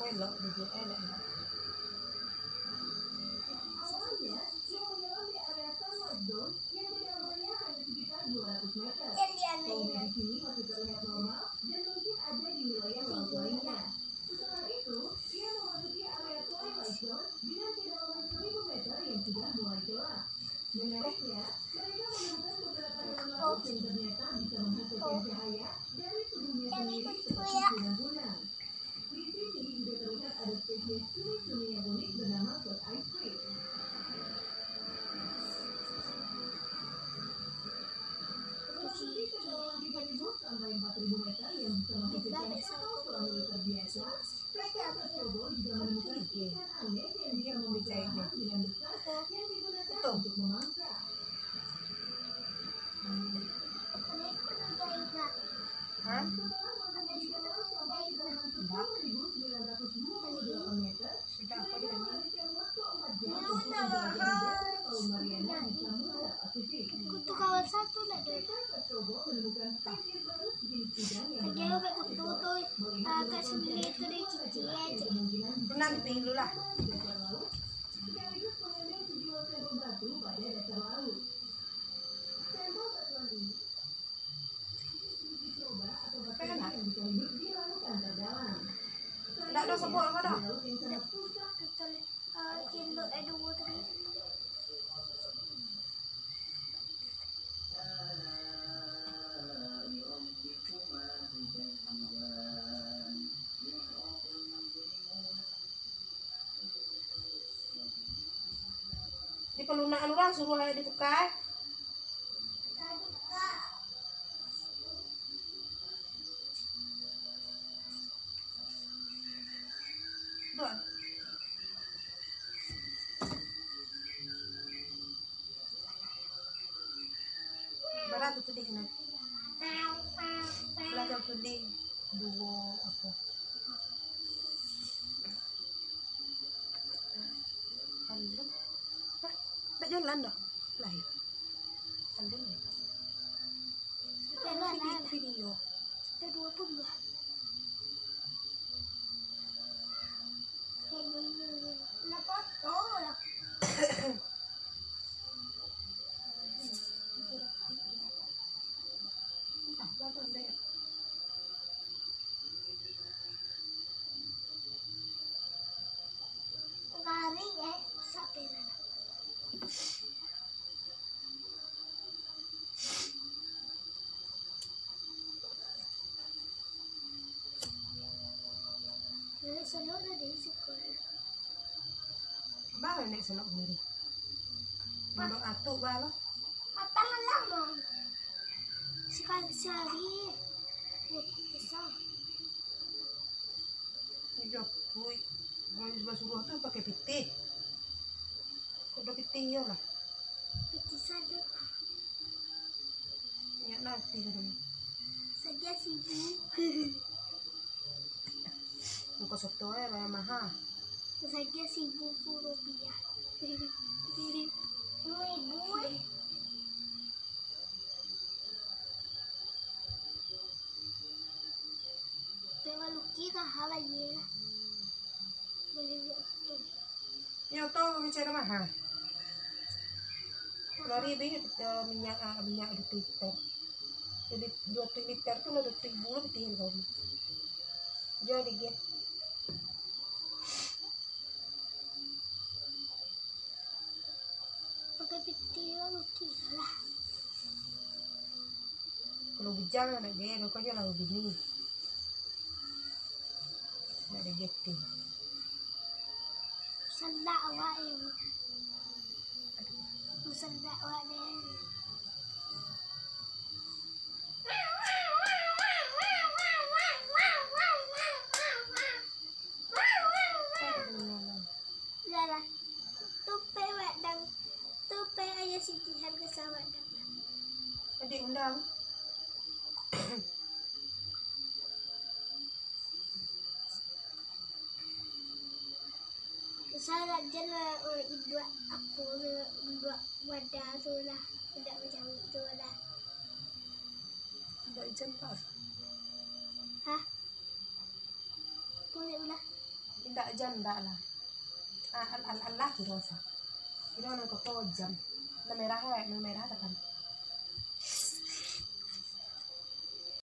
elok duduk elok. Awalnya, ia menyelam di area Sunward Zone yang kedalamannya hanya sekitar 200 meter. Di sini masih terlihat normal dan mungkin ada di wilayah laut lainnya. Setelah itu, ia memasuki area Twilight Zone dengan kedalaman 1000 meter yang sudah mulai gelap. Menariknya, mereka menemukan beberapa hewan laut yang ternyata bisa menghasilkan cahaya dari tubuhnya sendiri seperti kunang-kunang. Di sini juga terlihat ada spesies cumi-cumi yang unik bernama Black Eye Squid. Memasuki kedalaman 3.000 sampai 4.000 meter yang bisa menghasilkan kapal selam militer biasa, Profesor Cobo juga menemukan ikan aneh yang bisa memecah dengan besar yang digunakan untuk memangsa. Hah? Setelah masuk di dalam sampai kedalaman 10.928 meter, mereka menghabiskan waktu 4 jam untuk menjelajahi dasar Palu Mariana di Samudra Pasifik. Kutu kawan satu lah deh. Profesor Cobo menemukan spesies baru jenis udang yang Dia pakai kutu tuh agak sendiri itu dia cici aja. Nanti dulu lah. dasar laut, sekaligus mengambil sejumlah sampel batu pada dasar laut. Sampel batuan ini dicoba atau bakteri yang bisa hidup di lautan terdalam. Tidak ada sebut apa dah. Di laut yang sangat susah, Cendok ada water. Di pelunaan orang suruh aja ditukar. Dua. Berapa tuh deh nak? Belajar tuh deh dua apa? Kandung? Hah? Tak jalan dah? Lahir. Kandung ya? Video. Ada 20 lah. Nak foto lah. Garing sampai mana? Dari sana udah di sekolah. Bawa nek senok sendiri. Mandok atuk bawa. Matangan lama. Sekali sehari. Besar. Jopui. Kalau di sebelah suruh tuh pakai piti. Udah piti ya lah. Piti sadu. Ya nanti dulu. Saja sibuk. Muka soto ya bayar mahal. Saja sibuk rupiah. Mau ibu? Pero Luquita jala llega. Ya tahu bicara mahal. Lari minyak di Twitter. Jadi 2 liter tuh udah 2.000 lebih tinggi kamu. Jadi dia. Pakai piti Luquita lah. Kalau bujang ada dia, pokoknya lalu bini. Ada getting. Sandak awak ini. Sandak awak deh. Lara, tupe wadang, tupe ayah sitihan ke sawadang. Adik undang. Saya jalan dua aku dua wadah tu lah, tidak macam itu lah. Tidak jempas. Hah? Boleh lah. Tidak janda lah. Allah kirosa. Kilo nang koko jam. Na merah tekan.